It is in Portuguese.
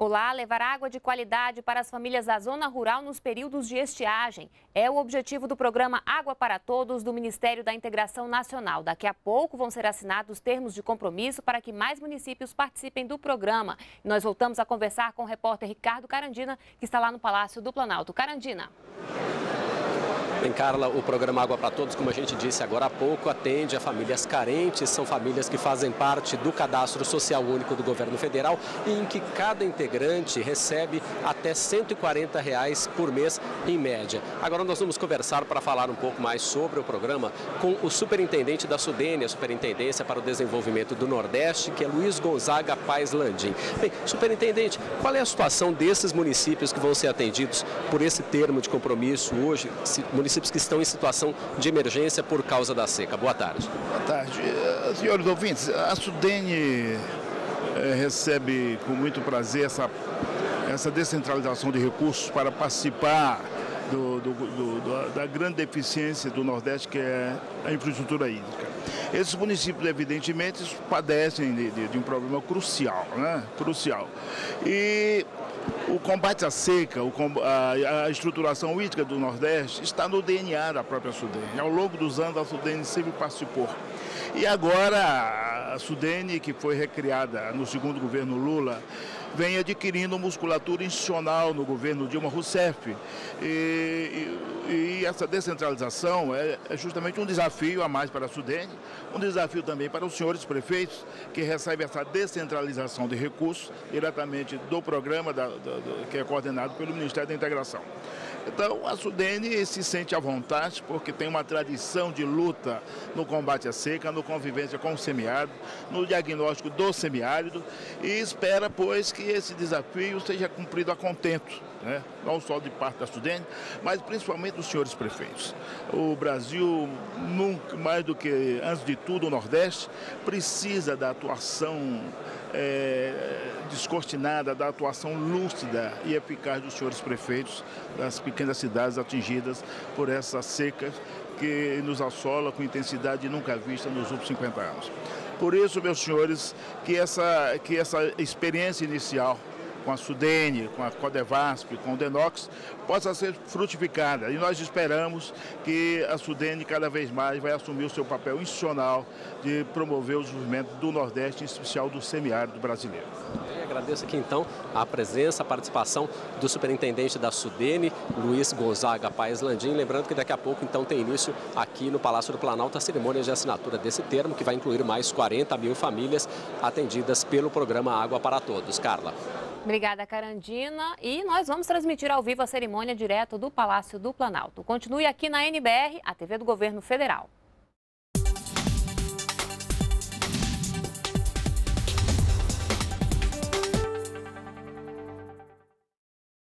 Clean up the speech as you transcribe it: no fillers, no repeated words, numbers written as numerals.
Olá, levar água de qualidade para as famílias da zona rural nos períodos de estiagem. É o objetivo do programa Água para Todos do Ministério da Integração Nacional. Daqui a pouco vão ser assinados termos de compromisso para que mais municípios participem do programa. E nós voltamos a conversar com o repórter Ricardo Carandina, que está lá no Palácio do Planalto. Carandina. Bem, Carla, o programa Água para Todos, como a gente disse agora há pouco, atende a famílias carentes, são famílias que fazem parte do Cadastro Social Único do Governo Federal e em que cada integrante recebe até R$ 140 por mês, em média. Agora nós vamos conversar para falar um pouco mais sobre o programa com o superintendente da SUDENE, a Superintendência para o Desenvolvimento do Nordeste, que é Luiz Gonzaga Paes Landim. Bem, superintendente, qual é a situação desses municípios que vão ser atendidos por esse termo de compromisso hoje, municípios que estão em situação de emergência por causa da seca? Boa tarde. Boa tarde. Senhores ouvintes, a SUDENE recebe com muito prazer essa descentralização de recursos para participar da grande deficiência do Nordeste, que é a infraestrutura hídrica. Esses municípios, evidentemente, padecem de um problema crucial, né? Crucial. E o combate à seca, a estruturação hídrica do Nordeste está no DNA da própria SUDENE. Ao longo dos anos, a SUDENE sempre participou. E agora, a SUDENE, que foi recriada no segundo governo Lula, vem adquirindo musculatura institucional no governo Dilma Rousseff. E essa descentralização é justamente um desafio a mais para a SUDENE, um desafio também para os senhores prefeitos, que recebem essa descentralização de recursos diretamente do programa que é coordenado pelo Ministério da Integração. Então, a SUDENE se sente à vontade porque tem uma tradição de luta no combate à seca, no convivência com o semiárido, no diagnóstico do semiárido e espera, pois, que esse desafio seja cumprido a contento, né? Não só de parte da SUDENE, mas principalmente dos senhores prefeitos. O Brasil, nunca mais do que, antes de tudo, o Nordeste, precisa da atuação descortinada, da atuação lúcida e eficaz dos senhores prefeitos das pequenas cidades atingidas por essa seca que nos assola com intensidade nunca vista nos últimos 50 anos. Por isso, meus senhores, que essa experiência inicial com a SUDENE, com a Codevasp, com o DENOX, possa ser frutificada. E nós esperamos que a SUDENE cada vez mais vai assumir o seu papel institucional de promover o desenvolvimento do Nordeste, em especial do semiárido brasileiro. Eu agradeço aqui então a presença, a participação do superintendente da SUDENE, Luiz Gonzaga Paes Landim. Lembrando que daqui a pouco então tem início aqui no Palácio do Planalto a cerimônia de assinatura desse termo, que vai incluir mais 40 mil famílias atendidas pelo programa Água para Todos. Carla. Obrigada, Carandina. E nós vamos transmitir ao vivo a cerimônia direto do Palácio do Planalto. Continue aqui na NBR, a TV do Governo Federal.